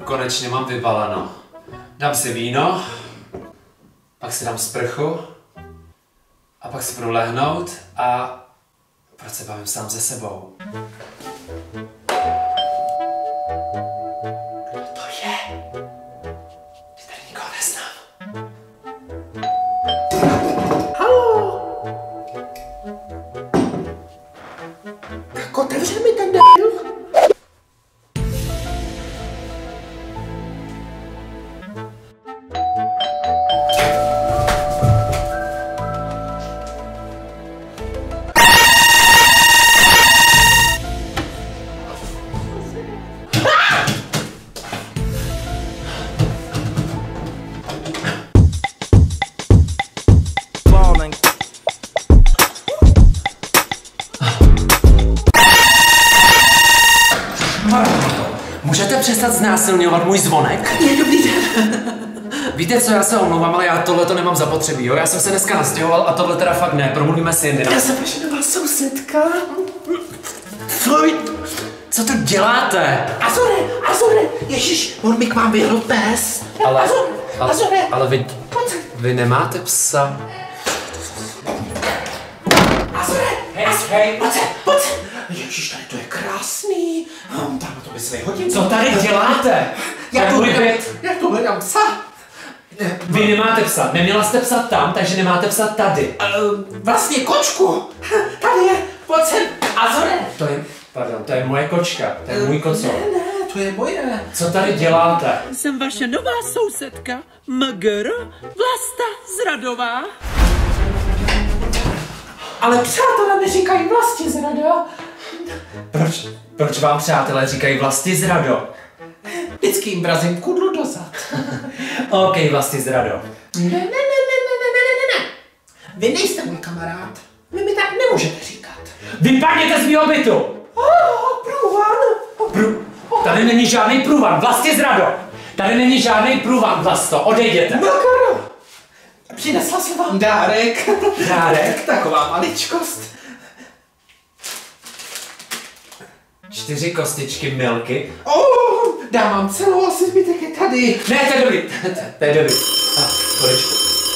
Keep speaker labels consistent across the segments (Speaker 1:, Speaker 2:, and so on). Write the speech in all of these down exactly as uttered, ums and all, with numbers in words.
Speaker 1: konečně mám vybaleno. Dám si víno, pak si dám sprchu a pak si budu lehnout a proč se bavím sám se sebou? Kdo to je? Že tady nikoho neznám.
Speaker 2: Haló? Tak otevře mi ten d***l.
Speaker 1: Můžete přestat znásilňovat můj zvonek?
Speaker 2: Je dobrý den.
Speaker 1: Víte co, já se omlouvám, ale já tohle to nemám zapotřebí, jo? Já jsem se dneska nastěhoval a tohle teda fakt ne, promluvíme si jindy.
Speaker 2: Já jsem vaše nová sousedka. Fuj.
Speaker 1: Co to děláte?
Speaker 2: Azore, Azore, ježiš, on mi k vám běhl pes.
Speaker 1: Ale,
Speaker 2: Azore,
Speaker 1: ale,
Speaker 2: Azore.
Speaker 1: ale vy,
Speaker 2: Pojď.
Speaker 1: vy nemáte psa?
Speaker 2: Azore,
Speaker 1: Hej,
Speaker 2: Azore,
Speaker 1: hej.
Speaker 2: pojď se, pojď se. Ježiš, tady to je krásný. Um, tam to by se vyhodil.
Speaker 1: Co tady děláte?
Speaker 2: Já
Speaker 1: To je
Speaker 2: tu
Speaker 1: můj
Speaker 2: hledám,
Speaker 1: byt.
Speaker 2: já tu hledám psa. Ne,
Speaker 1: Vy nemáte psa, neměla jste psa tam, takže nemáte psa tady.
Speaker 2: uh, vlastně kočku. Tady je, pojď sem. Azore.
Speaker 1: To je, pardon, to je moje kočka, to je můj kocor.
Speaker 2: Ne, ne, to je moje.
Speaker 1: Co tady děláte?
Speaker 3: Jsem vaše nová sousedka, Mgr Vlasta Zradová.
Speaker 2: Ale přátelé neříkají Vlasti Zrada.
Speaker 1: Proč, proč vám přátelé říkají Vlasti Zrado?
Speaker 2: Vždycky jim vrazím kudlu do zad.
Speaker 1: OK, Vlasti Zrado.
Speaker 2: Ne, ne, ne, ne, ne, ne, ne, ne, ne. Vy nejste můj kamarád. Vy mi tak nemůžete říkat.
Speaker 1: Vypadněte z mýho bytu!
Speaker 2: Oh, průvan.
Speaker 1: Prů... Tady není žádný průvan, Vlasti Zrado! Tady není žádný průvan, Vlasto, odejděte!
Speaker 2: Mgr. Přinesla jsem vám dárek.
Speaker 1: Dárek?
Speaker 2: Taková maličkost.
Speaker 1: Čtyři kostičky milky.
Speaker 2: Oh, dám vám celou, asi zbytek je tady.
Speaker 1: Ne, to je dobrý, to je dobrý. A, kolečku.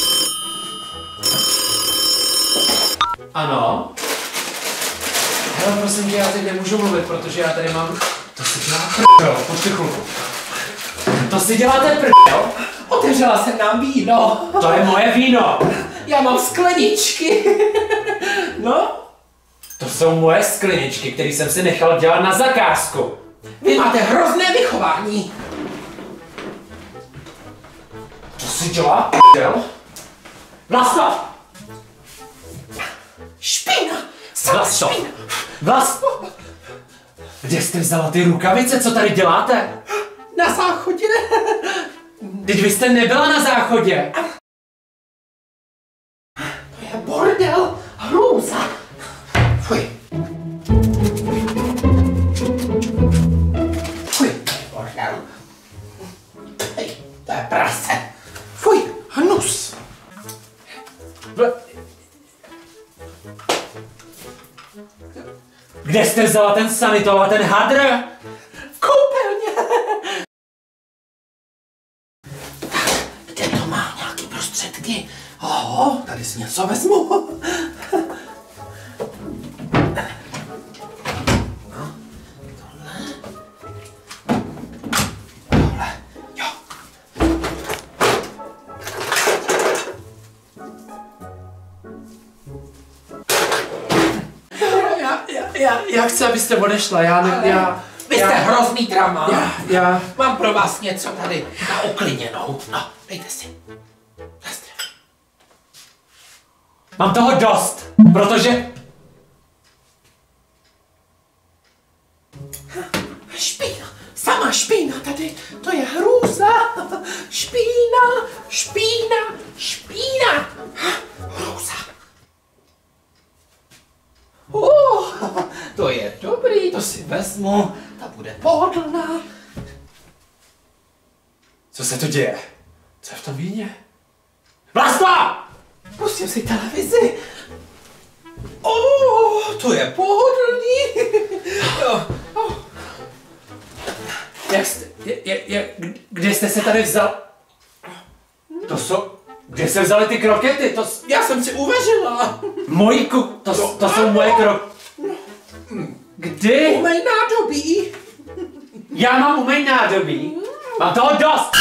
Speaker 1: Ano? Hele, prosím tě, já teď nemůžu mluvit, protože já tady mám... To si dělá prdel, počkej chvilku. To si děláte prdel?
Speaker 2: Otevřela jsem nám víno.
Speaker 1: To je moje víno.
Speaker 2: Já mám skleničky. No?
Speaker 1: To jsou moje skleničky, které jsem si nechal dělat na zakázku.
Speaker 2: Vy máte hrozné vychování.
Speaker 1: To si dělá prdel? Vlasto!
Speaker 2: Špína. Sama
Speaker 1: Vlasto!
Speaker 2: špína.
Speaker 1: Vlasto! Kde jste vzala ty rukavice, co tady děláte?
Speaker 2: Na záchodě.
Speaker 1: Teď vy jste nebyla na záchodě.
Speaker 2: To je bordel. Hrůza. Fuj. Fuj, bordel. Hej, to je prase. Fuj, hnus.
Speaker 1: V... Kde jste vzala ten sanitol a ten hadr?
Speaker 2: V koupelně. Tak, kde to má nějaký prostředky? Oho, tady si něco vezmu. No, tohle. Tohle, jo.
Speaker 1: Já, já, já, já chci, abyste odešla, já ne, já...
Speaker 2: Vy jste hrozný drama.
Speaker 1: Já, já...
Speaker 2: Mám pro vás něco tady na uklidněnou. No, dejte si. Zastře.
Speaker 1: Mám toho dost, protože...
Speaker 2: Špína, sama špína tady, to je hrůza. Špína, špína, špína. Hrůza. Uh, to je dobrý, to si vezmu, ta bude pohodlná.
Speaker 1: Co se to děje? Co je v tom víně? Vlasto!
Speaker 2: Pustím si televizi. Oh, to je pohodlný. Oh, oh.
Speaker 1: Jak jste, je, je, je, kde jste se tady vzal? To jsou, kde jste vzali ty krokety? To,
Speaker 2: Já jsem si uvařila.
Speaker 1: mojí ku, to, to, to jsou moje krok... Kdy?
Speaker 2: Umej nádobí.
Speaker 1: Já mám umej nádobí. Mám toho dost.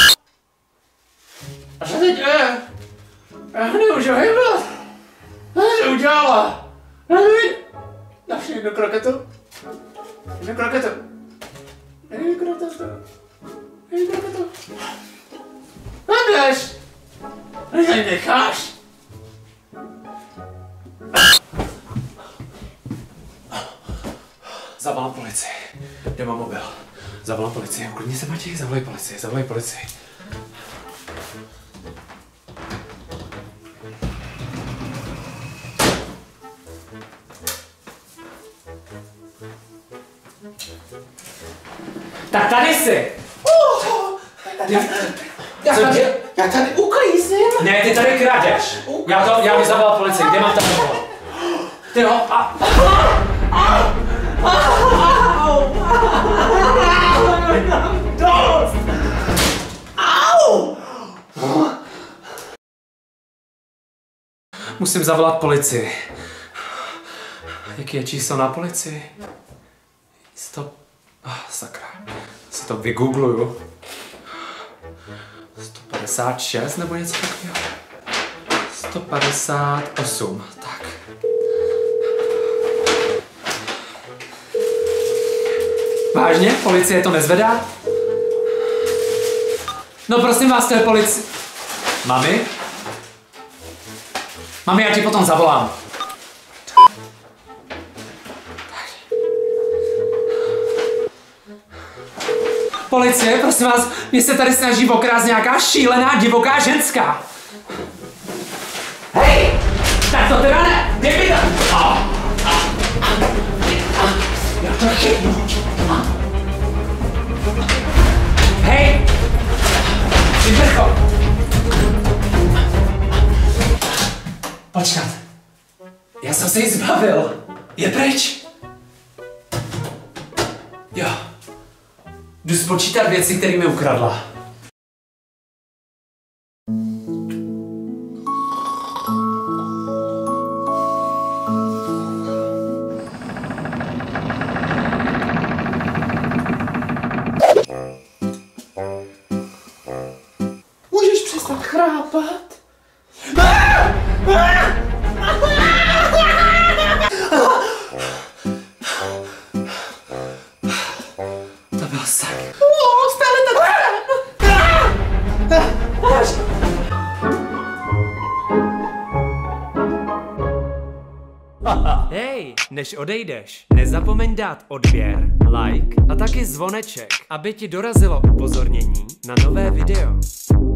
Speaker 1: A co teď je? Já nemůžu hýbat. Co jsi udělala? Dáš jednu kroketu? Jednu kroketu. Jednu kroketu. Jednu kroketu. Nedáš. Tady necháš. Zavolám policii. Kde mám mobil? Zavolám policii. Uklidni se, Matěj, zavolej policii, zavolej policii. Tak tady jsi!
Speaker 2: Uh,
Speaker 1: Tady,
Speaker 2: já,
Speaker 1: co
Speaker 2: tady,
Speaker 1: tě-
Speaker 2: já tady uklízím.
Speaker 1: Ne, ty tady kradeš! Já to, já bych zavolal policii, kde mám tam mobil? Ty ho, a...
Speaker 2: Dost! Au!
Speaker 1: Musím zavolat policii. Jaký je číslo na policii? Stop. Ah, sakra. Si to vygoogluju. sto padesát šest nebo něco takového? sto padesát osm. Tak. Vážně? Policie to nezvedá? No prosím vás, to je policie. Mami? Mami, já ti potom zavolám. Policie, prosím vás, mě se tady snaží okrást nějaká šílená divoká ženská. Hej! Tak to teda ne! Kde mi to? A, a, a, a, já to chytnu. Hej! Vyvrcho! Počkat. Já jsem se jí zbavil. Je pryč. Jo. Jdu spočítat věci, které mi ukradla.
Speaker 2: Můžeš přestat chrápat?
Speaker 1: To byl sen.
Speaker 2: O, stále tak
Speaker 4: Hej, než odejdeš, nezapomeň dát odběr, like a taky zvoneček, aby ti dorazilo upozornění na nové video.